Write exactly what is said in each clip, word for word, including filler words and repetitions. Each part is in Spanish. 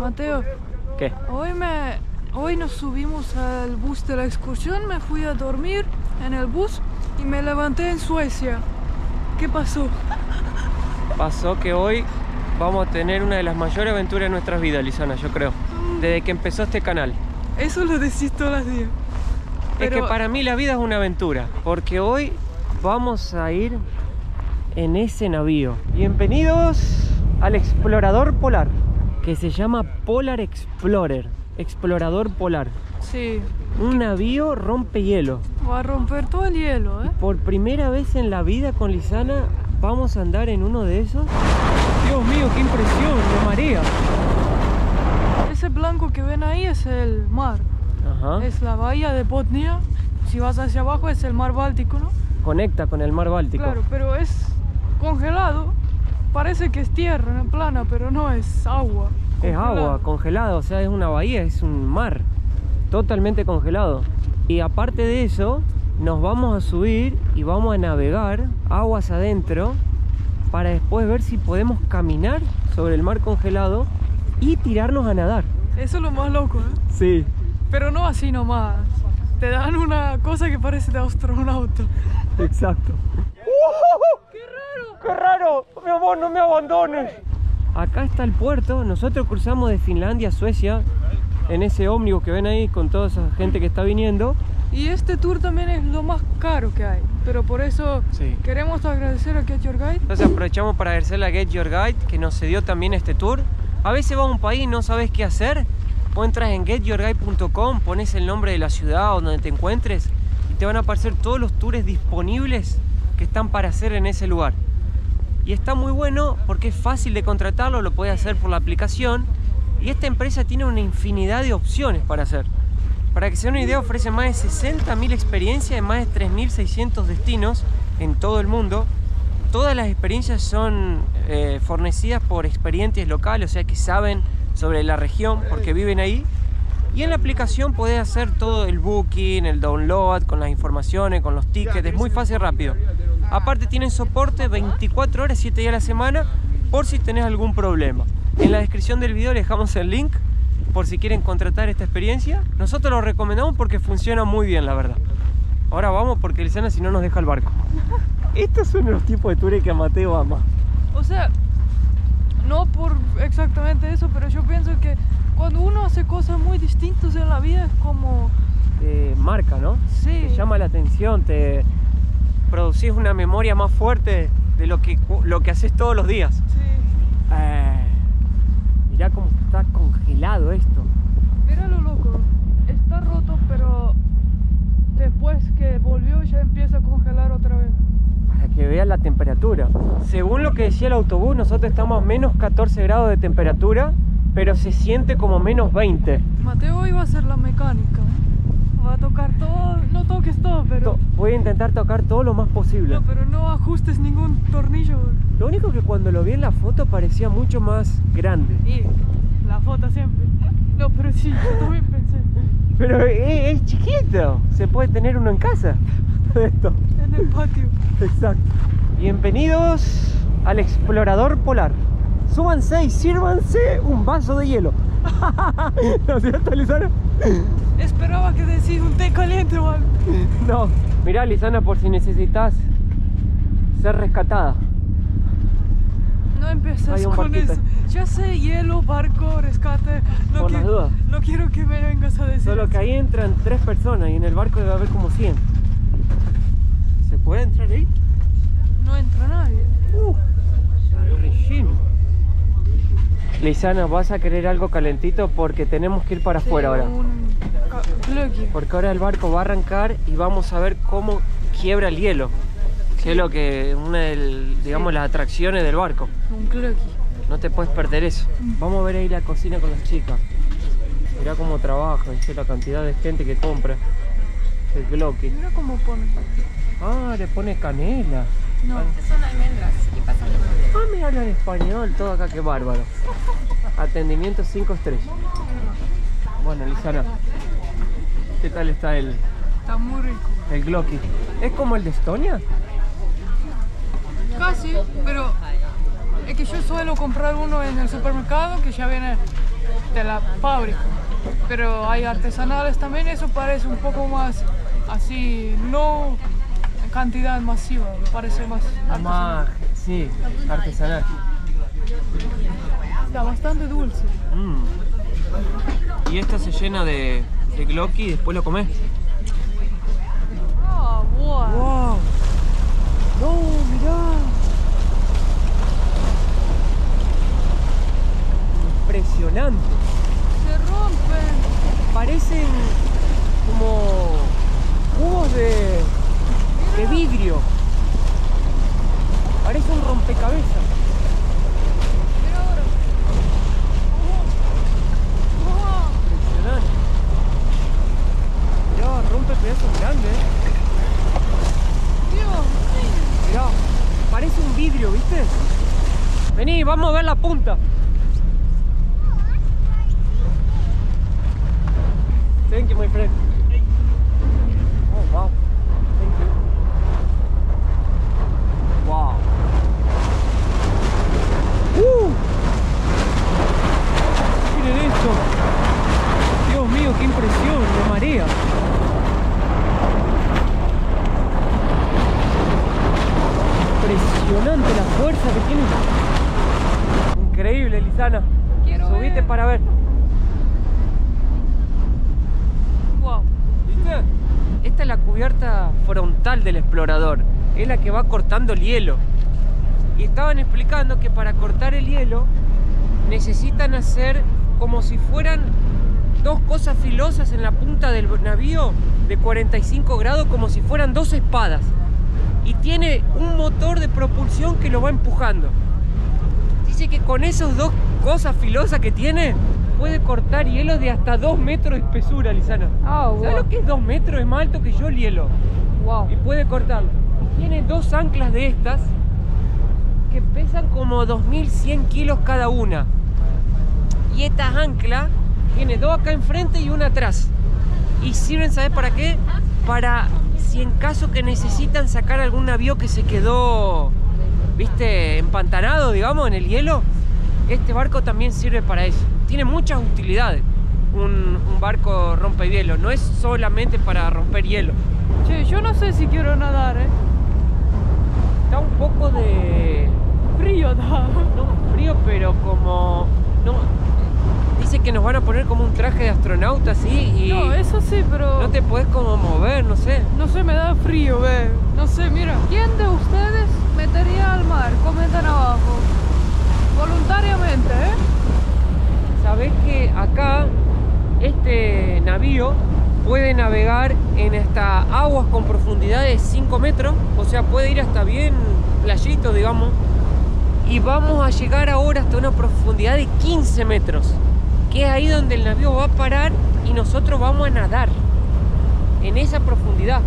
Mateo. ¿Qué? Hoy me... Hoy nos subimos al bus de la excursión, me fui a dormir en el bus y me levanté en Suecia. ¿Qué pasó? Pasó que hoy vamos a tener una de las mayores aventuras de nuestras vidas, Lisana, yo creo. Desde que empezó este canal. Eso lo decís todos los días. Pero... Es que para mí la vida es una aventura, porque hoy vamos a ir en ese navío. Bienvenidos al explorador polar, que se llama Polar Explorer, explorador polar. Sí. Un navío rompehielo. Va a romper todo el hielo, ¿eh? Por primera vez en la vida con Lisana vamos a andar en uno de esos. Dios mío, qué impresión, me marea. Ese blanco que ven ahí es el mar. Ajá. Es la bahía de Botnia. Si vas hacia abajo es el mar Báltico, ¿no? Conecta con el mar Báltico. Claro, pero es congelado. Parece que es tierra plana, pero no, es agua. Es congelada. agua congelada, o sea, es una bahía, es un mar totalmente congelado. Y aparte de eso, nos vamos a subir y vamos a navegar aguas adentro para después ver si podemos caminar sobre el mar congelado y tirarnos a nadar. Eso es lo más loco, ¿eh? Sí. Pero no así nomás. Te dan una cosa que parece de astronauta. Exacto. ¡Uh! ¡Qué raro! ¡Qué raro! Mi amor, no me abandones. Acá está el puerto. Nosotros cruzamos de Finlandia a Suecia en ese ómnibus que ven ahí con toda esa gente que está viniendo. Y este tour también es lo más caro que hay. Pero por eso sí. Queremos agradecer a Get Your Guide. Entonces aprovechamos para agradecerle a Get Your Guide que nos cedió también este tour. A veces vas a un país y no sabes qué hacer. Vos entras en get your guide punto com, pones el nombre de la ciudad o donde te encuentres y te van a aparecer todos los tours disponibles que están para hacer en ese lugar. Y está muy bueno porque es fácil de contratarlo, lo puedes hacer por la aplicación. Y esta empresa tiene una infinidad de opciones para hacer. Para que se den una idea, ofrece más de sesenta mil experiencias en más de tres mil seiscientos destinos en todo el mundo. Todas las experiencias son eh, fornecidas por experientes locales, o sea que saben sobre la región porque viven ahí. Y en la aplicación podés hacer todo el booking, el download, con las informaciones, con los tickets, es muy fácil y rápido. Aparte tienen soporte veinticuatro horas, siete días a la semana, por si tenés algún problema. En la descripción del video les dejamos el link por si quieren contratar esta experiencia. Nosotros lo recomendamos porque funciona muy bien, la verdad. Ahora vamos porque Lisana si no nos deja el barco. Estos son los tipos de tours que a Mateo ama. O sea, no por exactamente eso, pero yo pienso que cuando uno hace cosas muy distintas en la vida es como... Te marca, ¿no? Sí. Te llama la atención, te producís una memoria más fuerte de lo que, lo que haces todos los días. Sí. Eh, mirá cómo está congelado esto. Mira lo loco, está roto, pero después que volvió ya empieza a congelar otra vez. Para que vean la temperatura. Según lo que decía el autobús, nosotros estamos a menos catorce grados de temperatura, pero se siente como menos veinte. Mateo iba a hacer la mecánica. Va a tocar todo, no toques todo, pero... To- voy a intentar tocar todo lo más posible. No, pero no ajustes ningún tornillo. Lo único que cuando lo vi en la foto parecía mucho más grande. Y la foto siempre. No, pero sí, yo también pensé. Pero es, es chiquito. Se puede tener uno en casa. Esto. En el patio. Exacto. Bienvenidos al explorador polar. Súbanse y sírvanse un vaso de hielo. ¿No es cierto, Lisana? Esperaba que decís un té caliente o algo. No. Mirá, Lisana, por si necesitas ser rescatada. No empieces con barquito. eso. Ya sé, hielo, barco, rescate. No, Por las que- dudas. no quiero que me vengas a decir. Solo que ahí entran tres personas y en el barco debe haber como cien. ¿Se puede entrar ahí? No entra nadie. Uh, está relleno. Lisana, vas a querer algo calentito porque tenemos que ir para Sí, afuera ahora. un ca- glöggi. Porque ahora el barco va a arrancar y vamos a ver cómo quiebra el hielo. Que es lo que una de, digamos, Sí. las atracciones del barco. Un glöggi. No te puedes perder eso. Vamos a ver ahí la cocina con las chicas. Mirá cómo trabaja, ¿viste? La cantidad de gente que compra el glöggi. Mira cómo pone. Ah, le pone canela. No. Son almendras y pasan de madera. Ah, me hablan español, todo acá, qué bárbaro. Atendimiento cinco estrellas. Bueno, Lisana, ¿qué tal está el, Está muy rico. el glöggi? ¿Es como el de Estonia? Casi, pero es que yo suelo comprar uno en el supermercado que ya viene de la fábrica. Pero hay artesanales también, eso parece un poco más así, no en cantidad masiva, parece más artesanal. Más, sí, artesanal. Está bastante dulce. Mm. Y esto se llena de, de gnocchi y después lo comés. Ah, wow. ¡Wow! ¡No, mirá! Impresionante. Se rompen. Parecen como cubos de, de vidrio. Parece un rompecabezas. Mira ahora. Wow. Impresionante. Mirá, rompe pedazos grandes. Dios. Mirá, parece un vidrio, ¿viste? Vení, vamos a ver la punta. Thank you, my friend. Oh, wow. Thank you. Wow. Uh. Miren esto. Dios mío, qué impresión, me marea. Impresionante la fuerza que tiene. Increíble, Lisana. Quiero Subite ver. para ver. Wow. ¿Viste? Esta es la cubierta frontal del explorador. Es la que va cortando el hielo. Y estaban explicando que para cortar el hielo necesitan hacer como si fueran dos cosas filosas en la punta del navío de cuarenta y cinco grados, como si fueran dos espadas. Y tiene un motor de propulsión que lo va empujando. Dice que con esas dos cosas filosas que tiene, puede cortar hielo de hasta dos metros de espesura, Lisana. Ah, wow. ¿Sabes lo que es dos metros? Es más alto que yo el hielo. Wow. Y puede cortarlo. Tiene dos anclas de estas que pesan como dos mil cien kilos cada una. Y estas anclas tiene dos acá enfrente y una atrás. Y sirven, ¿sabes para qué? Para si en caso que necesitan sacar algún navío que se quedó, viste, empantanado, digamos, en el hielo. Este barco también sirve para eso. Tiene muchas utilidades. Un, un barco rompehielo. No es solamente para romper hielo. Che, yo no sé si quiero nadar, ¿eh? Da un poco de Frío da. no frío, pero como no dice que nos van a poner como un traje de astronauta así y No, eso sí, pero no te puedes como mover, no sé. no sé, me da frío, ve. No sé, mira. ¿Quién de ustedes metería al mar? Comenten abajo. Voluntariamente, ¿eh? Sabés que acá este navío puede navegar en hasta aguas con profundidad de cinco metros, o sea, puede ir hasta bien playito, digamos. Y vamos a llegar ahora hasta una profundidad de quince metros, que es ahí donde el navío va a parar y nosotros vamos a nadar en esa profundidad.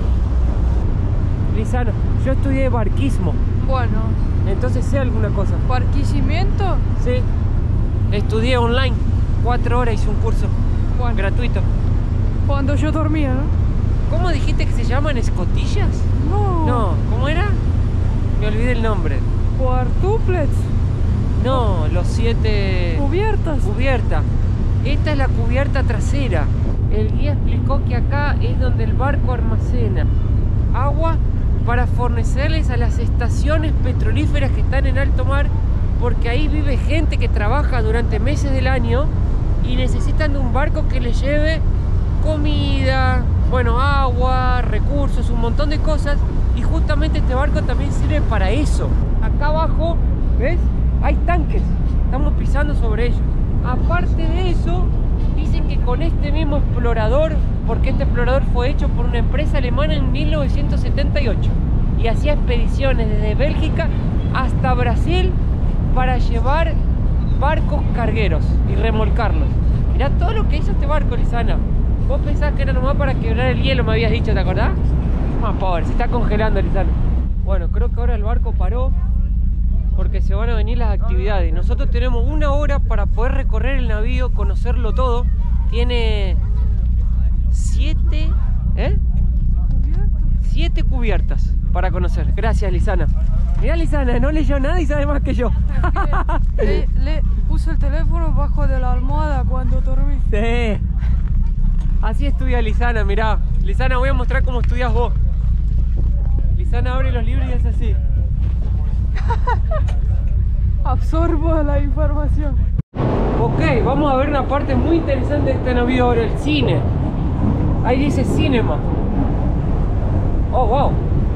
Lisana, yo estudié barquismo, Bueno, entonces sé alguna cosa. barquicimiento. Sí, estudié online, cuatro horas hice un curso Bueno, gratuito. cuando yo dormía, ¿no? ¿Cómo dijiste que se llaman? ¿Escotillas? No. No, ¿cómo era? Me olvidé el nombre. Cuartuplets. No, los siete... Cubiertas. Cubierta. Esta es la cubierta trasera. El guía explicó que acá es donde el barco almacena agua para fornecerles a las estaciones petrolíferas que están en alto mar, porque ahí vive gente que trabaja durante meses del año y necesitan de un barco que les lleve comida, bueno, agua, recursos, un montón de cosas, y justamente este barco también sirve para eso. Acá abajo, ¿ves? Hay tanques, estamos pisando sobre ellos. Aparte de eso, dicen que con este mismo explorador, porque este explorador fue hecho por una empresa alemana en mil novecientos setenta y ocho y hacía expediciones desde Bélgica hasta Brasil para llevar barcos cargueros y remolcarlos. Mirá todo lo que hizo este barco, Lisana. Vos pensás que era nomás para quebrar el hielo, me habías dicho, ¿te acordás? Más pobre, se está congelando, Lisana. Bueno, creo que ahora el barco paró porque se van a venir las actividades. Nosotros tenemos una hora para poder recorrer el navío, conocerlo todo. Tiene siete, ¿eh? Siete cubiertas para conocer. Gracias, Lisana. Mirá, Lisana, no leyó nada y sabe más que yo. le, le puse el teléfono bajo de la almohada Sí. Así estudia Lisana, mirá. Lisana, voy a mostrar cómo estudias vos. Lisana abre los libros y hace así. Absorbo la información. Ok, vamos a ver una parte muy interesante de este navío ahora, el cine. Ahí dice cinema. Oh, wow.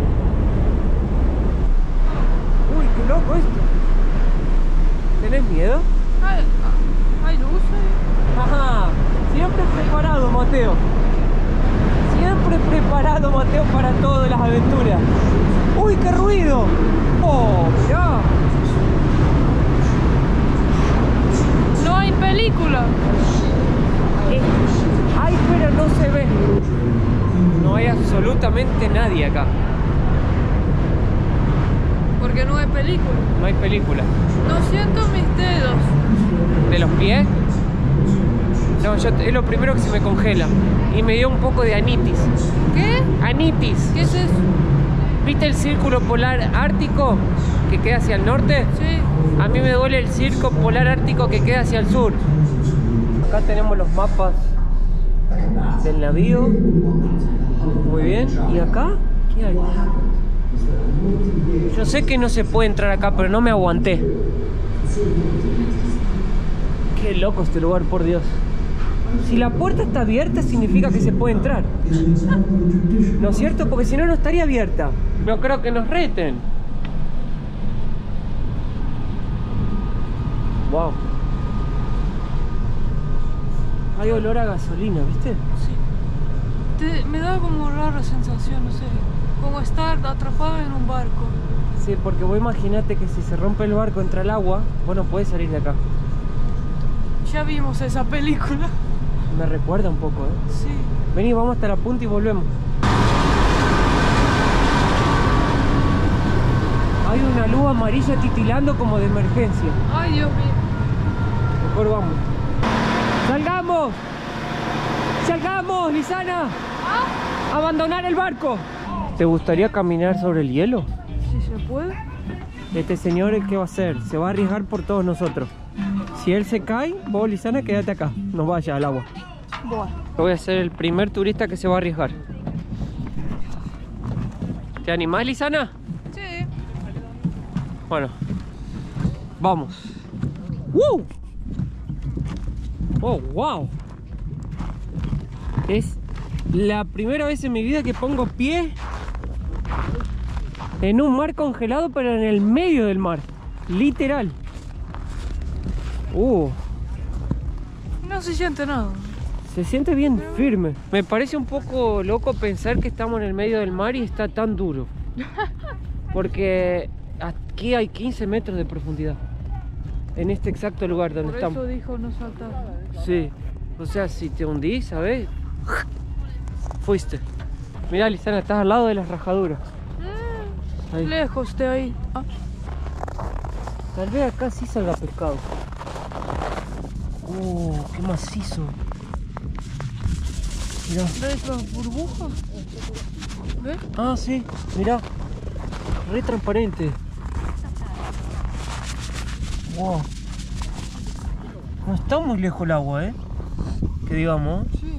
Uy, qué loco esto. ¿Tenés miedo? Hay, hay luces. Ajá. Siempre preparado, Mateo. Siempre preparado, Mateo, para todas las aventuras. Uy, qué ruido. Oh, mirá. No hay película. Eh, ay, pero no se ve. No hay absolutamente nadie acá. Porque no hay película. No hay película. No siento mis dedos. ¿De los pies? No, yo, es lo primero que se me congela. Y me dio un poco de anitis. ¿Qué? Anitis. ¿Qué es eso? ¿Viste el círculo polar ártico que queda hacia el norte? Sí. A mí me duele el círculo polar ártico que queda hacia el sur. Acá tenemos los mapas del navío. Muy bien. ¿Y acá? ¿Qué hay? Yo sé que no se puede entrar acá, pero no me aguanté. Qué loco este lugar, por Dios. Si la puerta está abierta, significa que se puede entrar. ¿No es cierto? Porque si no, no estaría abierta. No creo que nos reten. Wow. Hay olor a gasolina, ¿viste? Sí. Te- me da como rara sensación, no sé. Como estar atrapado en un barco. Sí, porque vos imaginate que si se rompe el barco, entra el agua, vos no podés salir de acá. Ya vimos esa película. Me recuerda un poco, ¿eh? Sí. Vení, vamos hasta la punta y volvemos. Hay una luz amarilla titilando como de emergencia. Ay, Dios mío. Mejor vamos. ¡Salgamos! ¡Salgamos, Lisana! ¿Ah? ¡Abandonar el barco! ¿Te gustaría caminar sobre el hielo? Si se puede. Este señor, ¿qué va a hacer? Se va a arriesgar por todos nosotros. Si él se cae, vos, Lisana, quédate acá. No vayas al agua. Bueno. Voy a ser el primer turista que se va a arriesgar. ¿Te animás, Lisana? Sí. Bueno, vamos. ¡Woo! ¡Oh, wow! Es la primera vez en mi vida que pongo pie en un mar congelado, pero en el medio del mar. Literal. Uh, No se siente nada. se siente bien firme. Me parece un poco loco pensar que estamos en el medio del mar y está tan duro. Porque aquí hay quince metros de profundidad. En este exacto lugar donde Por estamos. eso dijo no saltar. Sí. O sea, si te hundís, ¿sabes? Fuiste. Mirá, Lisana, estás al lado de las rajaduras. Ahí. Lejos de ahí. Ah. Tal vez acá sí salga pescado. Oh, qué macizo. Mirá. ¿Ves las burbujas? ¿Ves? Ah, sí, mirá. Re transparente. Wow. No está muy lejos el agua, ¿eh? Que digamos. Sí.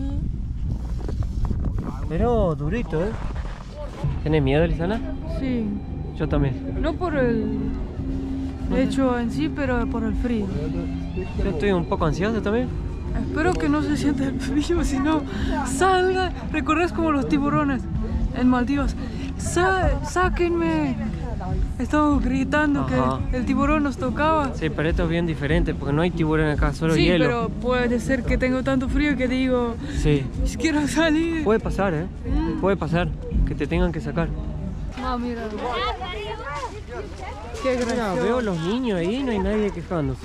Pero durito, ¿eh? ¿Tenés miedo, Lisana? Sí. Yo también. No por el hecho en sí, pero por el frío. Yo estoy un poco ansioso también. Espero que no se sienta el frío, si no, salga. Recorres como los tiburones en Maldivas. Sa ¡Sáquenme! Estamos gritando. Ajá. Que el tiburón nos tocaba. Sí, pero esto es bien diferente porque no hay tiburón acá, solo Sí, hielo. pero puede ser que tengo tanto frío que digo, Sí. quiero salir. Puede pasar, ¿eh? Mm. Puede pasar que te tengan que sacar. Ah, mira. Qué Mira, gracioso. veo los niños ahí, no hay nadie quejándose.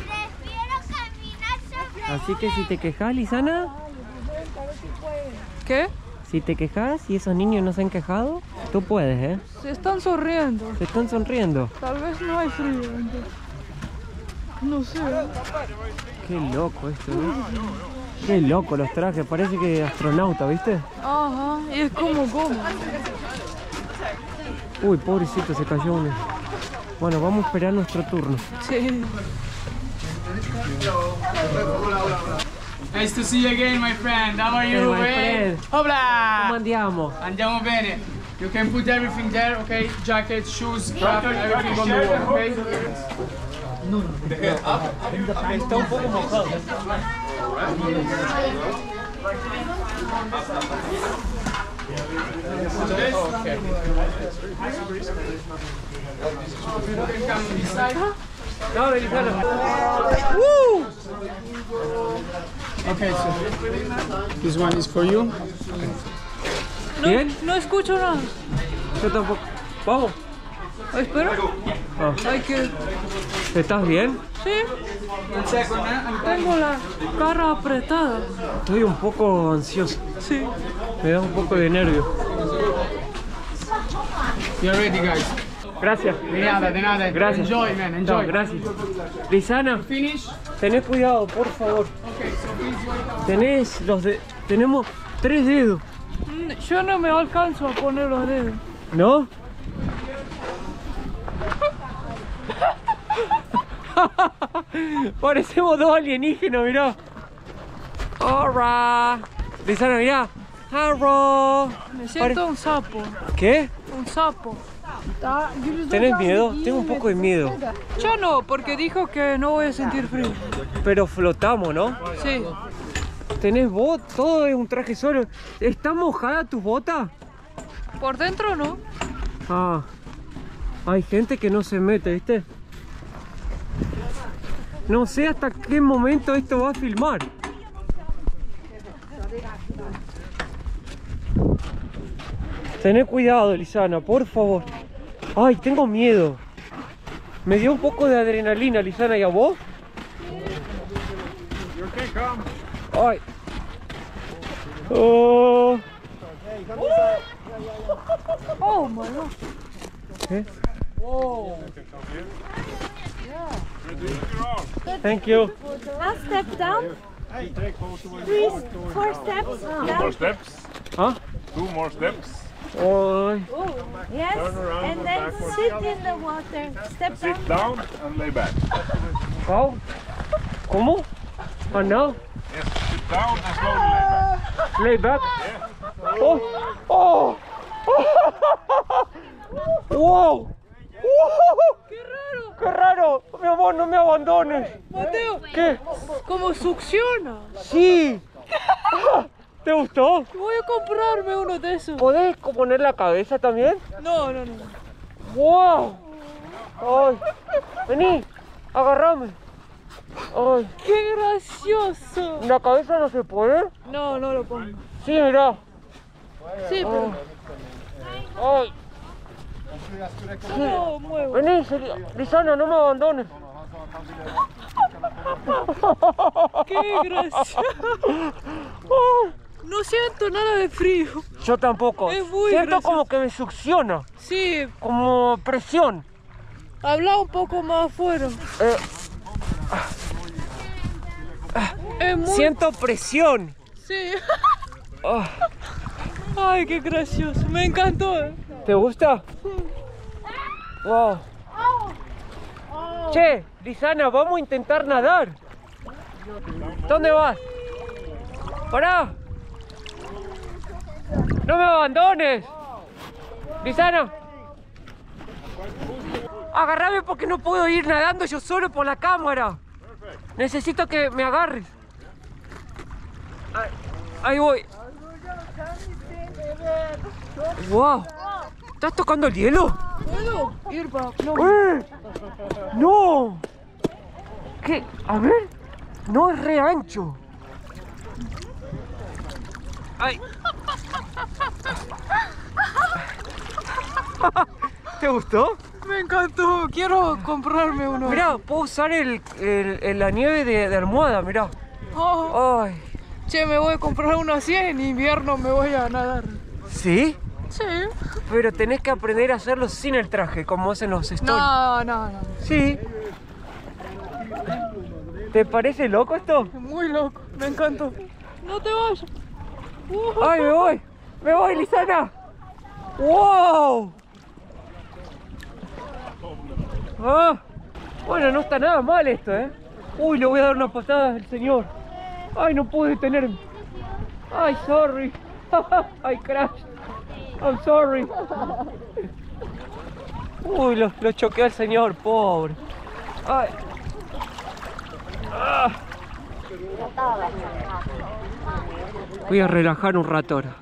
Así que si te quejas, Lisana, ¿Qué? si te quejas y esos niños no se han quejado, tú puedes, ¿eh? Se están sonriendo. Se están sonriendo. Tal vez no hay frío. entonces. No sé. Qué loco esto, ¿no? Qué loco los trajes, parece que astronauta, ¿viste? Ajá, y es como goma. Uy, pobrecito, se cayó uno. Bueno, vamos a esperar nuestro turno. Sí. Hey, Nice to see you again, my friend. How are you, Hey, my eh? friend. Hola! ¿Cómo andiamo? Andiamo bene. You can put everything there, okay? Jacket, shoes, strap, everything on the wall, okay? Está un poco mojado. Okay. You can come this side. No, Elisana. Woo! Okay, so this one is for you. No, ¿Bien? no escucho nada. Yo tampoco. Vamos. Espera. Ah. Hay que... ¿Estás bien? Sí, One second, eh? tengo la cara apretada. Estoy un poco ansioso. Sí. Me da un poco de nervio. You're ready, guys. Gracias. De nada, de nada. Gracias. Enjoy, man, No, enjoy. gracias. Lisana, Finish. tenés cuidado, por favor. Okay, so please wait. Tenés los de... Tenemos tres dedos, Mm, Yo no me alcanzo a poner los dedos. ¿no? Parecemos dos alienígenas, mirá. Hola. Lisana, mirá. Hello. Me siento Pare- un sapo. ¿Qué? Un sapo. ¿Tenés miedo? Tengo un poco de miedo. Yo no, porque dijo que no voy a sentir frío. Pero flotamos, ¿no? Sí. ¿Tenés bot? Todo es un traje solo. ¿Está mojada tu bota? Por dentro no. Ah. Hay gente que no se mete, ¿viste? No sé hasta qué momento esto va a filmar. Tené cuidado, Lisana, por favor. Ay, tengo miedo. Me dio un poco de adrenalina, Lisana, ¿y a vos? Ay. Oh. Oh my god. ¿Qué? Thank you. Last step down. Three, four steps More down. steps. ¿Ah? Two more steps. Ay. Yes, Turn around and and then backwards. sit in the water. Step Sit down. down and lay back. Wow. ¿Cómo? Ah, no. Yes, sit down and slowly lay back. Lay back. Oh. Oh. Wow. ¡Qué raro! ¡Qué raro! Mi amor, no me abandones. Mateo, ¿Qué? ¿cómo succiona? Sí. ¿Te gustó? Voy a comprarme uno de esos. ¿Podés poner la cabeza también? No, no, no. ¡Wow! ¡Ay! Vení, agarrame. ¡Ay! ¡Qué gracioso! ¿La cabeza no se puede? No, no lo pongo. Sí, mirá. Sí, pero ¡Ay! no lo muevo. Vení, Lisana, no me abandones. ¡Qué gracioso! No siento nada de frío. Yo tampoco. Es muy Siento gracioso. como que me succiona, Sí, como presión. habla un poco más afuera. Eh, Es muy... siento presión. Sí. Ah, Ay, qué gracioso. Me encantó. ¿Te gusta? Wow. Che, Lisana, vamos a intentar nadar. ¿Dónde vas? ¡Pará! ¡No me abandones! Lisana. Agarrame porque no puedo ir nadando yo solo por la cámara. Necesito que me agarres. Ahí, ahí voy. Wow. ¿Estás tocando el hielo? ¿Puedo ir para...? No. ¡Eh! ¡No! ¿Qué? A ver. No es re ancho. ¡Ay! ¿Te gustó? Me encantó. Quiero comprarme uno. Mirá, puedo usar el, el- el- la nieve de, de almohada, mirá. Oh, Ay. che, me voy a comprar uno así. En invierno me voy a nadar. ¿Sí? Sí. Pero tenés que aprender a hacerlo sin el traje, como hacen los stories. No, no, no. Sí. ¿Te parece loco esto? Muy loco. Me encantó. No te vayas. Uh, ¡Ay, me voy! ¡Me voy, Lisana! ¡Wow! Ah, bueno, no está nada mal esto, ¿eh? Uy, le voy a dar una patada al señor. Ay, no pude detenerme. Ay, sorry. I crashed. I'm sorry. Uy, lo, lo choqué al señor, pobre. Ay. Ah. Voy a relajar un rato ahora.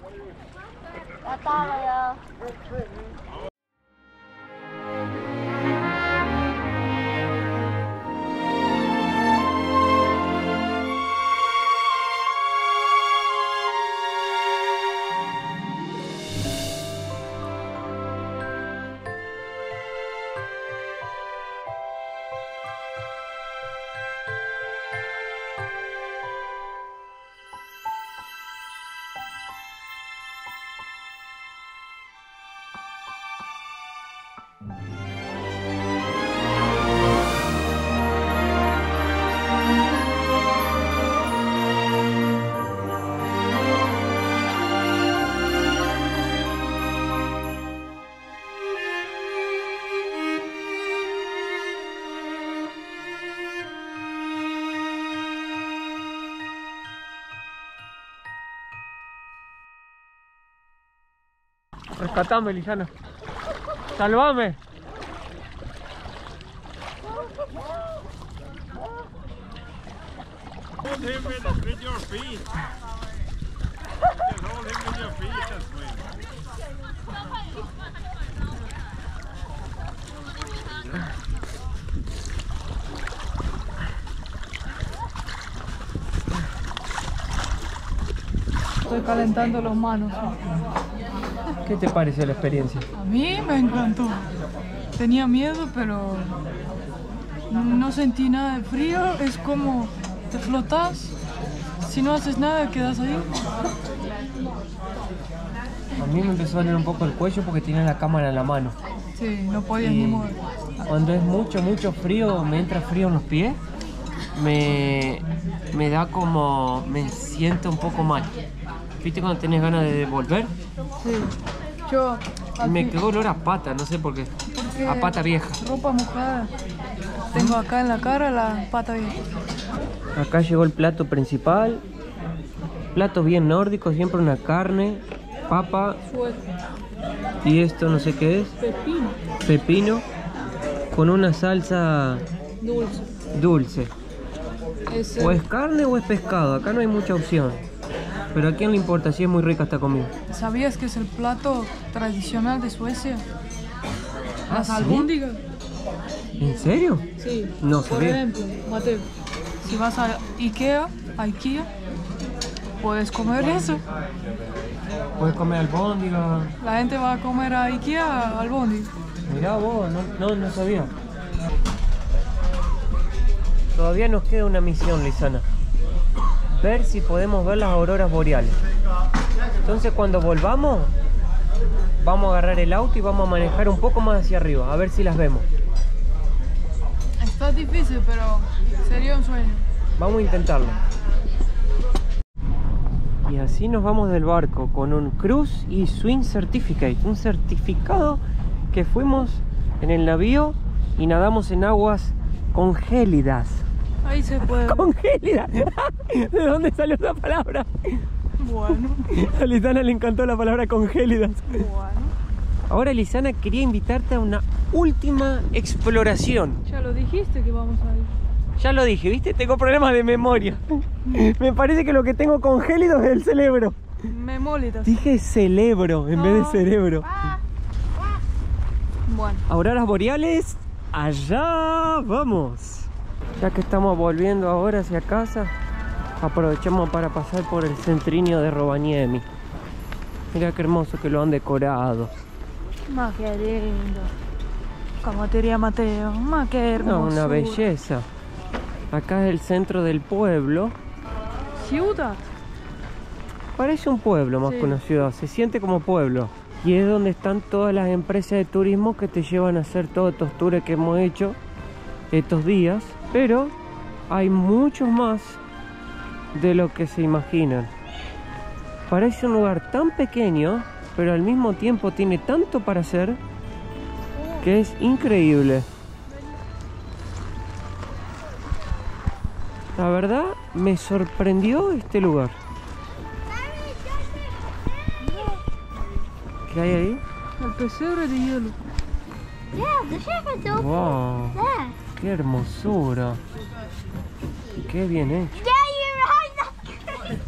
Rescatame, Lisana. Salvame. Hold him with, with your feet. Just hold him with your feet and swim. Estoy calentando las manos. ¿Qué te pareció la experiencia? A mí me encantó. Tenía miedo, pero no sentí nada de frío. Es como te flotas. Si no haces nada, quedas ahí. A mí me empezó a doler un poco el cuello porque tenía la cámara en la mano. Sí, no podías Y ni mover. cuando es mucho, mucho frío, me entra frío en los pies, me, me da como... me siento un poco mal. ¿Viste cuando tenés ganas de volver? Sí. Yo al Me fin- quedó olor a pata, no sé por qué. porque A pata vieja. ropa mojada. Tengo acá en la cara la pata vieja. Acá llegó el plato principal. Plato bien nórdico, siempre una carne, papa y esto no sé qué es. Pepino. Pepino con una salsa Dulce. dulce. Es, O es carne o es pescado, acá no hay mucha opción. Pero a quién le importa si es muy rica esta comida. ¿Sabías que es el plato tradicional de Suecia? Las ¿Ah, sí? albóndigas. ¿En serio? Sí. No Por sabía. ejemplo, Mateo, si vas a Ikea, a Ikea, puedes comer eso. Puedes comer albóndiga. La gente va a comer a Ikea albóndigas. Mirá vos, no, no, no sabía. Todavía nos queda una misión, Lisana. Ver si podemos ver las auroras boreales. Entonces cuando volvamos, vamos a agarrar el auto y vamos a manejar un poco más hacia arriba, a ver si las vemos. Está difícil, pero sería un sueño. Vamos a intentarlo. Y así nos vamos del barco con un Cruise y Swim Certificate, un certificado que fuimos en el navío y nadamos en aguas congélidas. Ahí se puede. Congélidas. ¿De dónde salió esa palabra? Bueno, A Lisana le encantó la palabra congélidas. bueno. Ahora, Lisana, quería invitarte a una última exploración. Ya lo dijiste que vamos a ir. Ya lo dije, ¿viste? Tengo problemas de memoria. Me parece que lo que tengo congélido es el cerebro. Memólitas. Dije cerebro en vez de No. cerebro. Bueno, Auroras boreales, allá vamos. Ya que estamos volviendo ahora hacia casa, aprovechamos para pasar por el centrinio de Rovaniemi. Mira qué hermoso que lo han decorado. más que lindo. Como te diría Mateo, más que No, hermoso. una belleza. Acá es el centro del pueblo. Ciudad. Parece un pueblo más Sí. que una ciudad, se siente como pueblo. Y es donde están todas las empresas de turismo que te llevan a hacer todos estos tours que hemos hecho estos días. Pero hay muchos más de lo que se imaginan. Parece un lugar tan pequeño, pero al mismo tiempo tiene tanto para hacer que es increíble. La verdad, me sorprendió este lugar. ¿Qué hay ahí? El pesebre de hielo. Yeah, the shepherd's open. ¡Wow! There. ¡Qué hermosura! ¡Qué bien hecho! Yeah, you're right.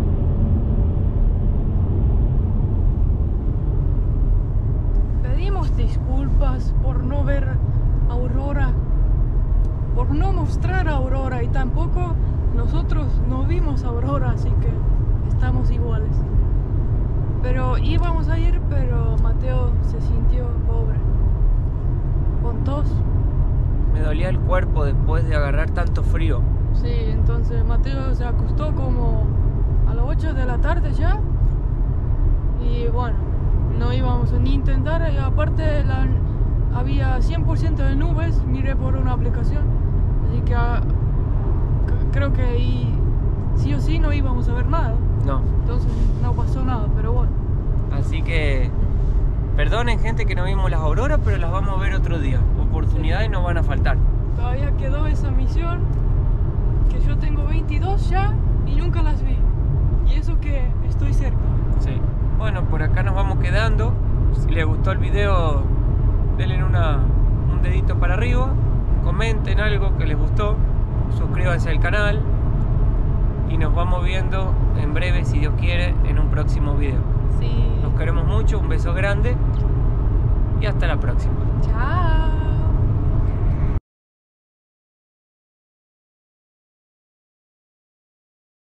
Pedimos disculpas por no ver Aurora, por no mostrar a Aurora y tampoco nosotros no vimos a Aurora, así que estamos iguales. Pero íbamos a ir, pero Mateo se sintió pobre, con tos. Me dolía el cuerpo después de agarrar tanto frío. Sí, entonces Mateo se acostó como a las ocho de la tarde ya. Y bueno, no íbamos a ni intentar. Y aparte la, había cien por ciento de nubes, miré por una aplicación. Así que ah, c- creo que ahí sí o sí no íbamos a ver nada. No. Entonces no pasó nada, pero bueno. Así que perdonen gente que no vimos las auroras, pero las vamos a ver otro día. Oportunidades no van a faltar. Todavía quedó esa misión, que yo tengo veintidós ya y nunca las vi. Y eso que estoy cerca. Sí. Bueno, por acá nos vamos quedando. Si les gustó el video, denle una, un dedito para arriba. Comenten algo que les gustó. Suscríbanse al canal. Y nos vamos viendo en breve, si Dios quiere, en un próximo video. Sí. Nos queremos mucho, un beso grande. Y hasta la próxima. Chao.